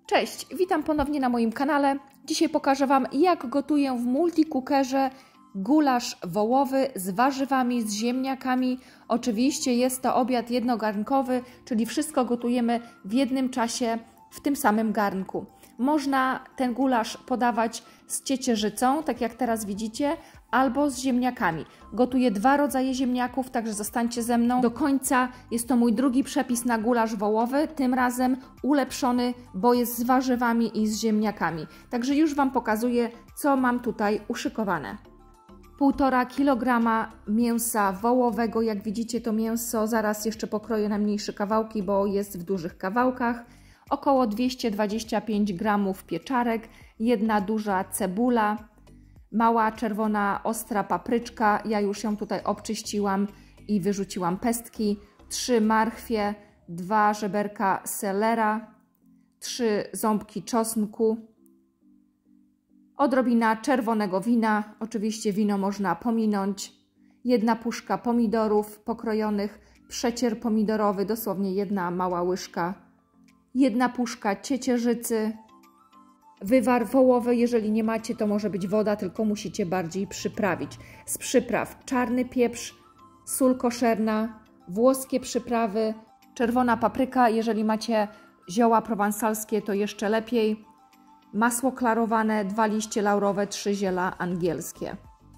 Cześć, witam ponownie na moim kanale. Dzisiaj pokażę Wam, jak gotuję w multicookerze gulasz wołowy z warzywami, z ziemniakami. Oczywiście jest to obiad jednogarnkowy, czyli wszystko gotujemy w jednym czasie w tym samym garnku. Można ten gulasz podawać z ciecierzycą, tak jak teraz widzicie, albo z ziemniakami. Gotuję dwa rodzaje ziemniaków, także zostańcie ze mną do końca. Jest to mój drugi przepis na gulasz wołowy, tym razem ulepszony, bo jest z warzywami i z ziemniakami. Także już Wam pokazuję, co mam tutaj uszykowane. 1,5 kg mięsa wołowego. Jak widzicie, to mięso zaraz jeszcze pokroję na mniejsze kawałki, bo jest w dużych kawałkach. Około 225 g pieczarek, jedna duża cebula, mała czerwona ostra papryczka, ja już ją tutaj obczyściłam i wyrzuciłam pestki, 3 marchwie, 2 żeberka selera, 3 ząbki czosnku, odrobina czerwonego wina, oczywiście wino można pominąć, 1 puszka pomidorów pokrojonych, przecier pomidorowy, dosłownie 1 mała łyżka, 1 puszka ciecierzycy, wywar wołowy, jeżeli nie macie, to może być woda, tylko musicie bardziej przyprawić. Z przypraw czarny pieprz, sól koszerna, włoskie przyprawy, czerwona papryka, jeżeli macie zioła prowansalskie, to jeszcze lepiej, masło klarowane, 2 liście laurowe, 3 ziela angielskie.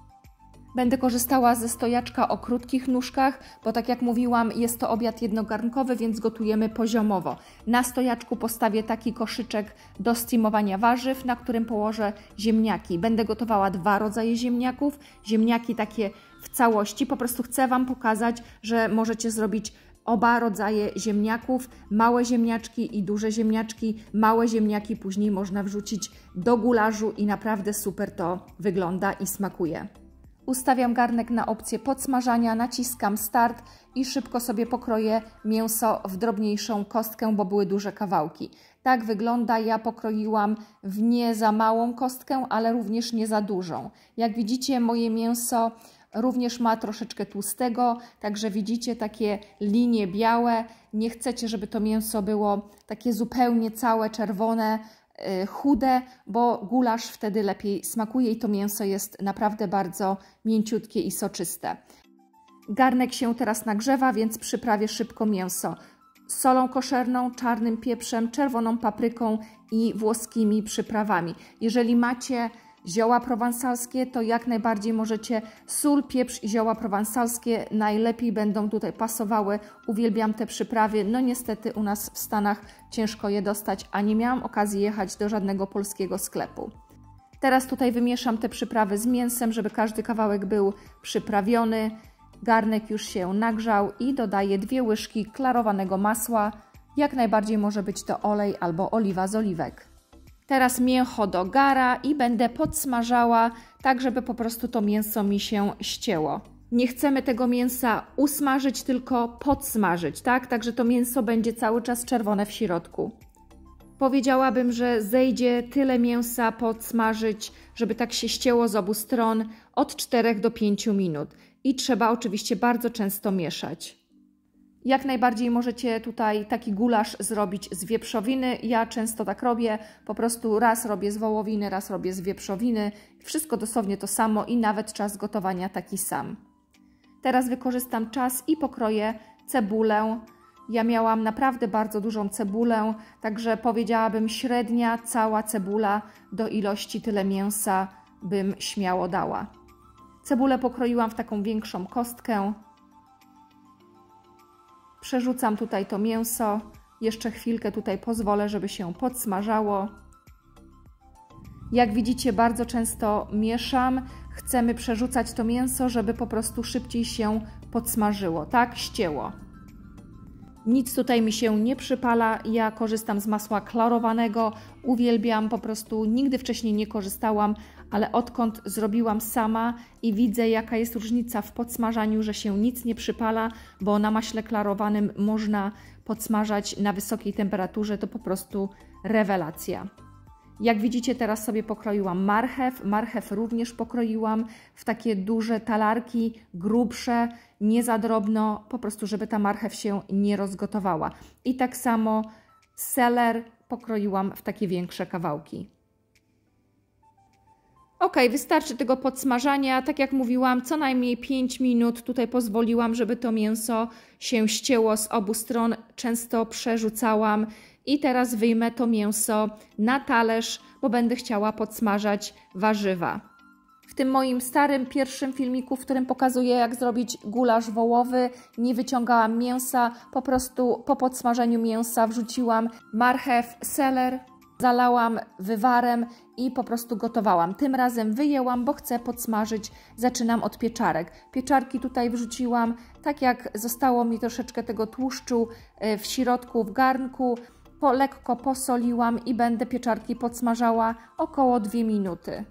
Będę korzystała ze stojaczka o krótkich nóżkach, bo tak jak mówiłam, jest to obiad jednogarnkowy, więc gotujemy poziomowo. Na stojaczku postawię taki koszyczek do steamowania warzyw, na którym położę ziemniaki. Będę gotowała 2 rodzaje ziemniaków, ziemniaki takie w całości. Po prostu chcę Wam pokazać, że możecie zrobić oba rodzaje ziemniaków, małe ziemniaczki i duże ziemniaczki. Małe ziemniaki później można wrzucić do gularzu i naprawdę super to wygląda i smakuje. Ustawiam garnek na opcję podsmażania, naciskam start i szybko sobie pokroję mięso w drobniejszą kostkę, bo były duże kawałki. Tak wygląda, ja pokroiłam w nie za małą kostkę, ale również nie za dużą. Jak widzicie, moje mięso również ma troszeczkę tłustego, także widzicie takie linie białe. Nie chcecie, żeby to mięso było takie zupełnie całe czerwone, chude, bo gulasz wtedy lepiej smakuje i to mięso jest naprawdę bardzo mięciutkie i soczyste. Garnek się teraz nagrzewa, więc przyprawię szybko mięso solą koszerną, czarnym pieprzem, czerwoną papryką i włoskimi przyprawami. Jeżeli macie zioła prowansalskie, to jak najbardziej możecie sól, pieprz i zioła prowansalskie najlepiej będą tutaj pasowały. Uwielbiam te przyprawy. No niestety u nas w Stanach ciężko je dostać, a nie miałam okazji jechać do żadnego polskiego sklepu. Teraz tutaj wymieszam te przyprawy z mięsem, żeby każdy kawałek był przyprawiony. Garnek już się nagrzał i dodaję 2 łyżki klarowanego masła. Jak najbardziej może być to olej albo oliwa z oliwek. Teraz mięcho do gara i będę podsmażała, tak żeby po prostu to mięso mi się ścięło. Nie chcemy tego mięsa usmażyć, tylko podsmażyć, tak? Także to mięso będzie cały czas czerwone w środku. Powiedziałabym, że zejdzie tyle mięsa podsmażyć, żeby tak się ścięło z obu stron od 4 do 5 minut. I trzeba oczywiście bardzo często mieszać. Jak najbardziej możecie tutaj taki gulasz zrobić z wieprzowiny. Ja często tak robię, po prostu raz robię z wołowiny, raz robię z wieprzowiny. Wszystko dosłownie to samo i nawet czas gotowania taki sam. Teraz wykorzystam czas i pokroję cebulę. Ja miałam naprawdę bardzo dużą cebulę, także powiedziałabym średnia cała cebula do ilości tyle mięsa bym śmiało dała. Cebulę pokroiłam w taką większą kostkę. Przerzucam tutaj to mięso, jeszcze chwilkę tutaj pozwolę, żeby się podsmażało. Jak widzicie, bardzo często mieszam, chcemy przerzucać to mięso, żeby po prostu szybciej się podsmażyło, tak? Ścięło. Nic tutaj mi się nie przypala, ja korzystam z masła klarowanego, uwielbiam, po prostu nigdy wcześniej nie korzystałam, ale odkąd zrobiłam sama i widzę, jaka jest różnica w podsmażaniu, że się nic nie przypala, bo na maśle klarowanym można podsmażać na wysokiej temperaturze, to po prostu rewelacja. Jak widzicie, teraz sobie pokroiłam marchew. Marchew również pokroiłam w takie duże talarki, grubsze, nie za drobno, po prostu żeby ta marchew się nie rozgotowała. I tak samo seler pokroiłam w takie większe kawałki. Ok, wystarczy tego podsmażania. Tak jak mówiłam, co najmniej 5 minut tutaj pozwoliłam, żeby to mięso się ścięło z obu stron. Często przerzucałam i teraz wyjmę to mięso na talerz, bo będę chciała podsmażać warzywa. W tym moim starym pierwszym filmiku, w którym pokazuję, jak zrobić gulasz wołowy, nie wyciągałam mięsa, po prostu po podsmażeniu mięsa wrzuciłam marchew, seler, zalałam wywarem i po prostu gotowałam. Tym razem wyjęłam, bo chcę podsmażyć. Zaczynam od pieczarek. Pieczarki tutaj wrzuciłam, tak jak zostało mi troszeczkę tego tłuszczu w środku, w garnku. Lekko posoliłam i będę pieczarki podsmażała około 2 minuty.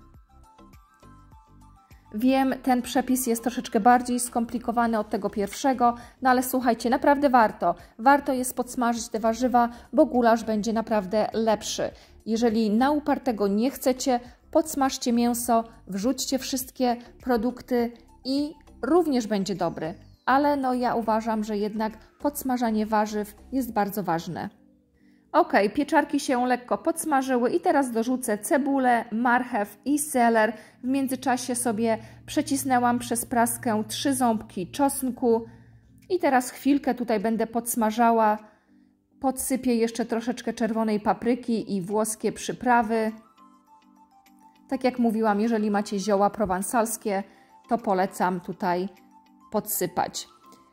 Wiem, ten przepis jest troszeczkę bardziej skomplikowany od tego pierwszego, no ale słuchajcie, naprawdę warto. Warto jest podsmażyć te warzywa, bo gulasz będzie naprawdę lepszy. Jeżeli na upartego nie chcecie, podsmażcie mięso, wrzućcie wszystkie produkty i również będzie dobry. Ale no ja uważam, że jednak podsmażanie warzyw jest bardzo ważne. Ok, pieczarki się lekko podsmażyły i teraz dorzucę cebulę, marchew i seler. W międzyczasie sobie przecisnęłam przez praskę 3 ząbki czosnku i teraz chwilkę tutaj będę podsmażała. Podsypię jeszcze troszeczkę czerwonej papryki i włoskie przyprawy. Tak jak mówiłam, jeżeli macie zioła prowansalskie, to polecam tutaj podsypać.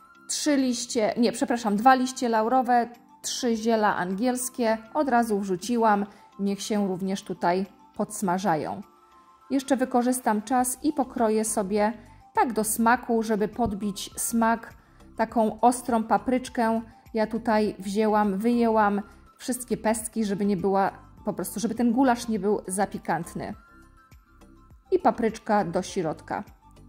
2 liście laurowe, 3 ziela angielskie od razu wrzuciłam, niech się również tutaj podsmażają. Jeszcze wykorzystam czas i pokroję sobie tak do smaku, żeby podbić smak, taką ostrą papryczkę. Ja tutaj wyjęłam wszystkie pestki, żeby nie była, po prostu, żeby ten gulasz nie był za pikantny. I papryczka do środka.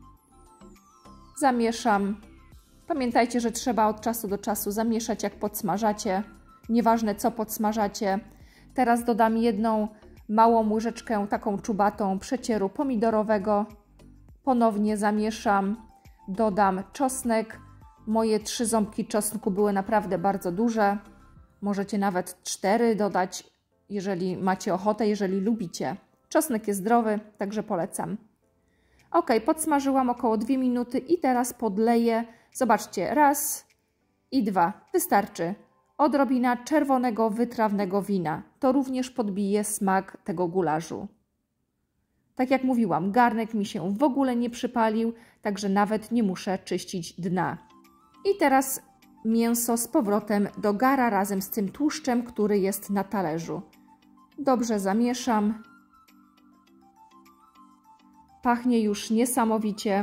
Zamieszam. Pamiętajcie, że trzeba od czasu do czasu zamieszać, jak podsmażacie. Nieważne, co podsmażacie. Teraz dodam 1 małą łyżeczkę, taką czubatą przecieru pomidorowego. Ponownie zamieszam. Dodam czosnek. Moje 3 ząbki czosnku były naprawdę bardzo duże. Możecie nawet 4 dodać, jeżeli macie ochotę, jeżeli lubicie. Czosnek jest zdrowy, także polecam. Ok, podsmażyłam około 2 minuty i teraz podleję. Zobaczcie, 1 i 2. Wystarczy. Odrobina czerwonego, wytrawnego wina. To również podbije smak tego gulaszu. Tak jak mówiłam, garnek mi się w ogóle nie przypalił, także nawet nie muszę czyścić dna. I teraz mięso z powrotem do gara razem z tym tłuszczem, który jest na talerzu. Dobrze zamieszam. Pachnie już niesamowicie.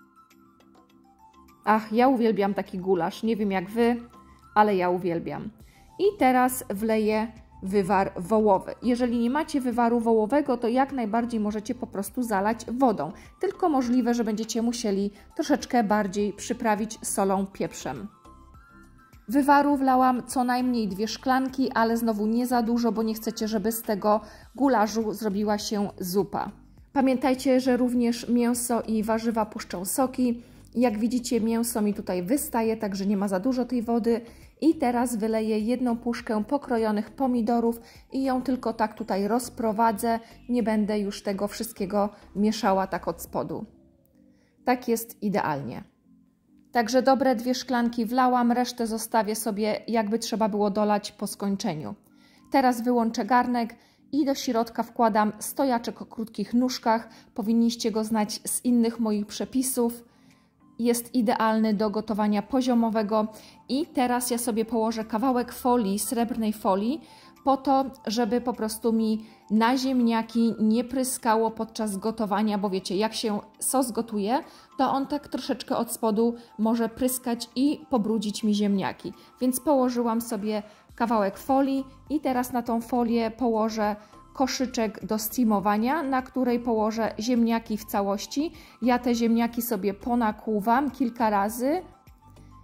Ach, ja uwielbiam taki gulasz. Nie wiem jak Wy, ale ja uwielbiam. I teraz wleję wywar wołowy. Jeżeli nie macie wywaru wołowego, to jak najbardziej możecie po prostu zalać wodą. Tylko możliwe, że będziecie musieli troszeczkę bardziej przyprawić solą, pieprzem. Wywaru wlałam co najmniej 2 szklanki, ale znowu nie za dużo, bo nie chcecie, żeby z tego gulaszu zrobiła się zupa. Pamiętajcie, że również mięso i warzywa puszczą soki. Jak widzicie, mięso mi tutaj wystaje, także nie ma za dużo tej wody. I teraz wyleję 1 puszkę pokrojonych pomidorów i ją tylko tak tutaj rozprowadzę. Nie będę już tego wszystkiego mieszała tak od spodu. Tak jest idealnie. Także dobre 2 szklanki wlałam, resztę zostawię sobie, jakby trzeba było dolać po skończeniu. Teraz wyłączę garnek i do środka wkładam stojaczek o krótkich nóżkach. Powinniście go znać z innych moich przepisów. Jest idealny do gotowania poziomowego i teraz ja sobie położę kawałek folii, srebrnej folii, po to, żeby po prostu mi na ziemniaki nie pryskało podczas gotowania, bo wiecie, jak się sos gotuje, to on tak troszeczkę od spodu może pryskać i pobrudzić mi ziemniaki. Więc położyłam sobie kawałek folii i teraz na tą folię położę koszyczek do steamowania, na której położę ziemniaki w całości. Ja te ziemniaki sobie ponakłuwam kilka razy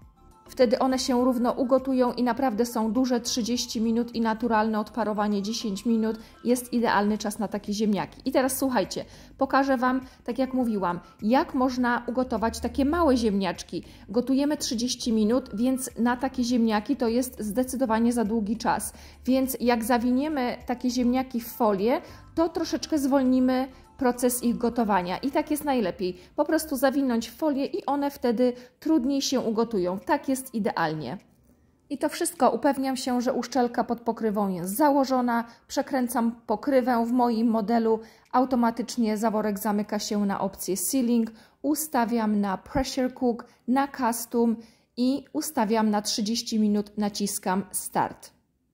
Wtedy one się równo ugotują i naprawdę są duże, 30 minut i naturalne odparowanie 10 minut jest idealny czas na takie ziemniaki. I teraz słuchajcie, pokażę Wam, tak jak mówiłam, jak można ugotować takie małe ziemniaczki. Gotujemy 30 minut, więc na takie ziemniaki to jest zdecydowanie za długi czas. Więc jak zawiniemy takie ziemniaki w folię, to troszeczkę zwolnimy proces ich gotowania i tak jest najlepiej. Po prostu zawinąć w folię i one wtedy trudniej się ugotują. Tak jest idealnie. I to wszystko upewniam się, że uszczelka pod pokrywą jest założona. Przekręcam pokrywę. W moim modelu automatycznie zaworek zamyka się na opcję Sealing. Ustawiam na Pressure Cook, na Custom i ustawiam na 30 minut, naciskam Start.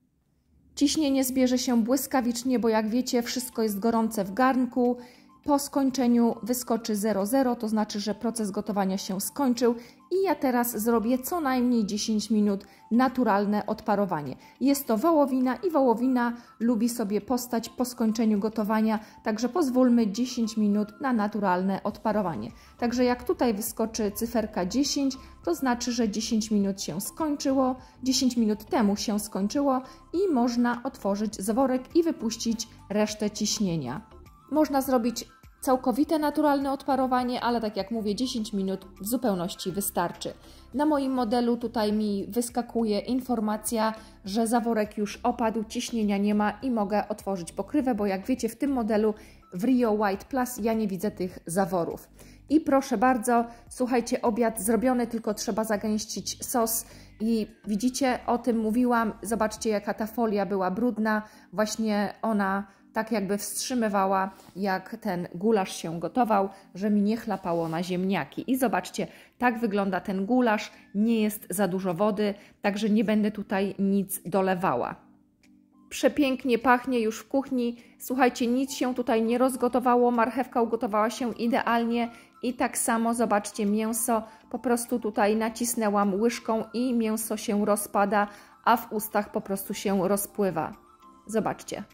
Ciśnienie zbierze się błyskawicznie, bo jak wiecie, wszystko jest gorące w garnku. Po skończeniu wyskoczy 00, to znaczy, że proces gotowania się skończył i ja teraz zrobię co najmniej 10 minut naturalne odparowanie. Jest to wołowina i wołowina lubi sobie postać po skończeniu gotowania, także pozwólmy 10 minut na naturalne odparowanie. Także jak tutaj wyskoczy cyferka 10, to znaczy, że 10 minut się skończyło, 10 minut temu się skończyło i można otworzyć zaworek i wypuścić resztę ciśnienia. Można zrobić całkowite naturalne odparowanie, ale tak jak mówię, 10 minut w zupełności wystarczy. Na moim modelu tutaj mi wyskakuje informacja, że zaworek już opadł, ciśnienia nie ma i mogę otworzyć pokrywę, bo jak wiecie, w tym modelu w Rio White Plus ja nie widzę tych zaworów. I proszę bardzo, słuchajcie, obiad zrobiony, tylko trzeba zagęścić sos i widzicie, o tym mówiłam, zobaczcie jaka ta folia była brudna, właśnie ona tak jakby wstrzymywała, jak ten gulasz się gotował, że mi nie chlapało na ziemniaki. I zobaczcie, tak wygląda ten gulasz, nie jest za dużo wody, także nie będę tutaj nic dolewała. Przepięknie pachnie już w kuchni. Słuchajcie, nic się tutaj nie rozgotowało, marchewka ugotowała się idealnie i tak samo, zobaczcie, mięso, po prostu tutaj nacisnęłam łyżką i mięso się rozpada, a w ustach po prostu się rozpływa. Zobaczcie.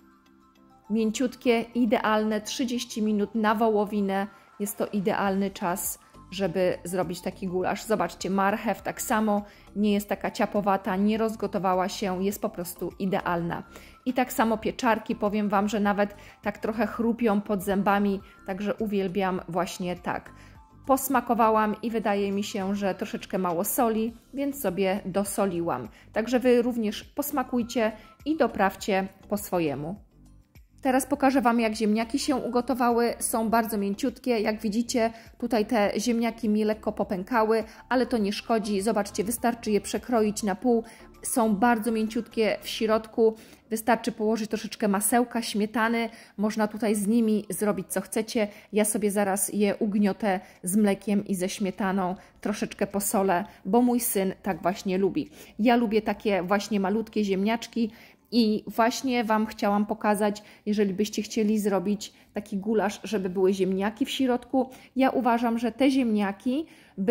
Mięciutkie, idealne, 30 minut na wołowinę. Jest to idealny czas, żeby zrobić taki gulasz. Zobaczcie, marchew tak samo, nie jest taka ciapowata, nie rozgotowała się, jest po prostu idealna. I tak samo pieczarki, powiem Wam, że nawet tak trochę chrupią pod zębami, także uwielbiam właśnie tak. Posmakowałam i wydaje mi się, że troszeczkę mało soli, więc sobie dosoliłam. Także Wy również posmakujcie i doprawcie po swojemu. Teraz pokażę Wam, jak ziemniaki się ugotowały. Są bardzo mięciutkie. Jak widzicie, tutaj te ziemniaki mi lekko popękały, ale to nie szkodzi. Zobaczcie, wystarczy je przekroić na pół. Są bardzo mięciutkie w środku. Wystarczy położyć troszeczkę masełka, śmietany. Można tutaj z nimi zrobić co chcecie. Ja sobie zaraz je ugniotę z mlekiem i ze śmietaną. Troszeczkę posolę, bo mój syn tak właśnie lubi. Ja lubię takie właśnie malutkie ziemniaczki. I właśnie Wam chciałam pokazać, jeżeli byście chcieli zrobić taki gulasz, żeby były ziemniaki w środku. Ja uważam, że te ziemniaki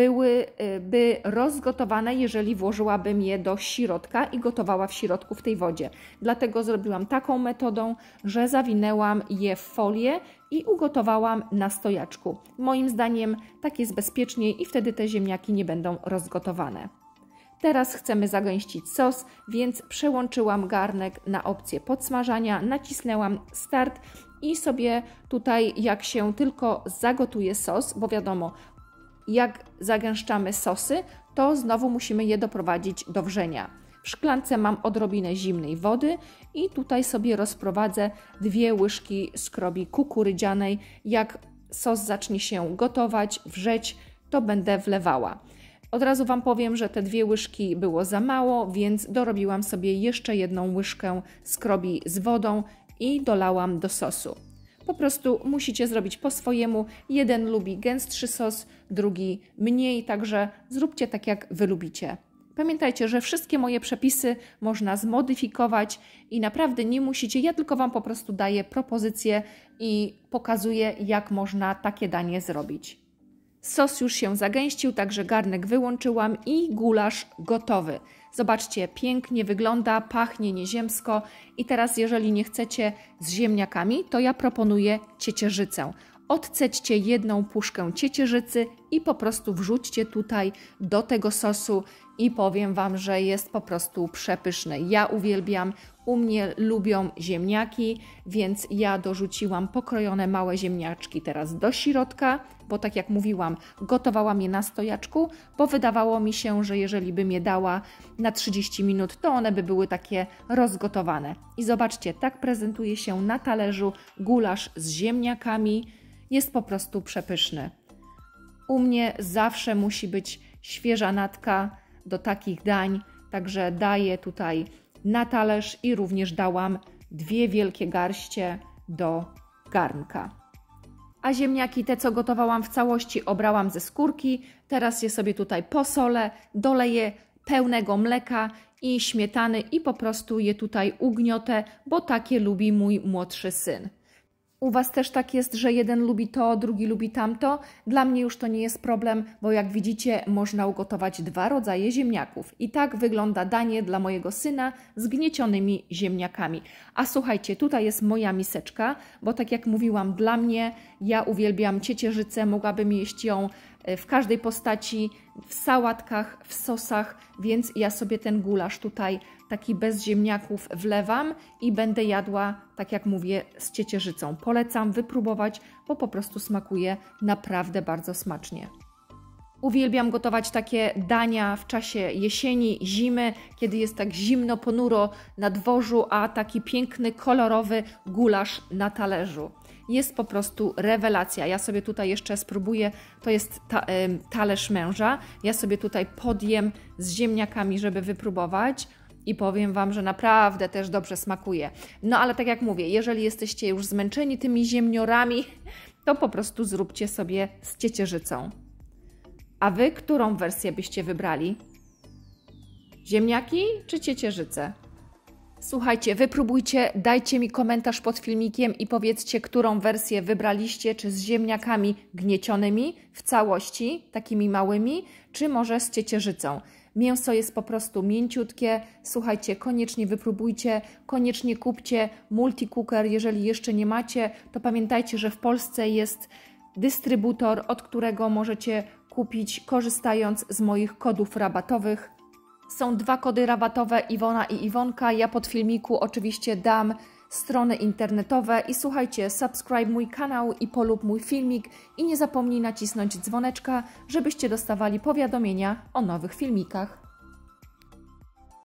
byłyby rozgotowane, jeżeli włożyłabym je do środka i gotowała w środku w tej wodzie. Dlatego zrobiłam taką metodą, że zawinęłam je w folię i ugotowałam na stojaczku. Moim zdaniem tak jest bezpieczniej i wtedy te ziemniaki nie będą rozgotowane. Teraz chcemy zagęścić sos, więc przełączyłam garnek na opcję podsmażania, nacisnęłam Start i sobie tutaj, jak się tylko zagotuje sos, bo wiadomo, jak zagęszczamy sosy, to znowu musimy je doprowadzić do wrzenia. W szklance mam odrobinę zimnej wody i tutaj sobie rozprowadzę 2 łyżki skrobi kukurydzianej. Jak sos zacznie się gotować, wrzeć, to będę wlewała. Od razu Wam powiem, że te 2 łyżki było za mało, więc dorobiłam sobie jeszcze 1 łyżkę skrobi z wodą i dolałam do sosu. Po prostu musicie zrobić po swojemu. Jeden lubi gęstszy sos, drugi mniej, także zróbcie tak, jak Wy lubicie. Pamiętajcie, że wszystkie moje przepisy można zmodyfikować i naprawdę nie musicie, ja tylko Wam po prostu daję propozycje i pokazuję, jak można takie danie zrobić. Sos już się zagęścił, także garnek wyłączyłam i gulasz gotowy. Zobaczcie, pięknie wygląda, pachnie nieziemsko i teraz jeżeli nie chcecie z ziemniakami, to ja proponuję ciecierzycę. Odcećcie 1 puszkę ciecierzycy i po prostu wrzućcie tutaj do tego sosu i powiem Wam, że jest po prostu przepyszny. Ja uwielbiam, u mnie lubią ziemniaki, więc ja dorzuciłam pokrojone małe ziemniaczki teraz do środka, bo tak jak mówiłam, gotowałam je na stojaczku, bo wydawało mi się, że jeżeli bym je dała na 30 minut, to one by były takie rozgotowane. I zobaczcie, tak prezentuje się na talerzu gulasz z ziemniakami. Jest po prostu przepyszny. U mnie zawsze musi być świeża natka do takich dań, także daję tutaj na talerz i również dałam 2 wielkie garście do garnka. A ziemniaki, te co gotowałam w całości, obrałam ze skórki, teraz je sobie tutaj posolę, doleję pełnego mleka i śmietany i po prostu je tutaj ugniotę, bo takie lubi mój młodszy syn. U Was też tak jest, że jeden lubi to, drugi lubi tamto? Dla mnie już to nie jest problem, bo jak widzicie, można ugotować 2 rodzaje ziemniaków. I tak wygląda danie dla mojego syna z gniecionymi ziemniakami. A słuchajcie, tutaj jest moja miseczka, bo tak jak mówiłam, dla mnie, ja uwielbiam ciecierzycę, mogłabym jeść ją w każdej postaci, w sałatkach, w sosach, więc ja sobie ten gulasz tutaj taki bez ziemniaków wlewam i będę jadła, tak jak mówię, z ciecierzycą. Polecam wypróbować, bo po prostu smakuje naprawdę bardzo smacznie. Uwielbiam gotować takie dania w czasie jesieni, zimy, kiedy jest tak zimno, ponuro na dworzu, a taki piękny, kolorowy gulasz na talerzu. Jest po prostu rewelacja. Ja sobie tutaj jeszcze spróbuję, to jest talerz męża. Ja sobie tutaj podjem z ziemniakami, żeby wypróbować. I powiem Wam, że naprawdę też dobrze smakuje. No ale tak jak mówię, jeżeli jesteście już zmęczeni tymi ziemniorami, to po prostu zróbcie sobie z ciecierzycą. A Wy którą wersję byście wybrali? Ziemniaki czy ciecierzycę? Słuchajcie, wypróbujcie, dajcie mi komentarz pod filmikiem i powiedzcie, którą wersję wybraliście, czy z ziemniakami gniecionymi w całości, takimi małymi, czy może z ciecierzycą. Mięso jest po prostu mięciutkie. Słuchajcie, koniecznie wypróbujcie, koniecznie kupcie multicooker. Jeżeli jeszcze nie macie, to pamiętajcie, że w Polsce jest dystrybutor, od którego możecie kupić, korzystając z moich kodów rabatowych. Są 2 kody rabatowe, Iwona i Iwonka. Ja pod filmiku oczywiście dam strony internetowe i słuchajcie, subscribe mój kanał i polub mój filmik i nie zapomnij nacisnąć dzwoneczka, żebyście dostawali powiadomienia o nowych filmikach.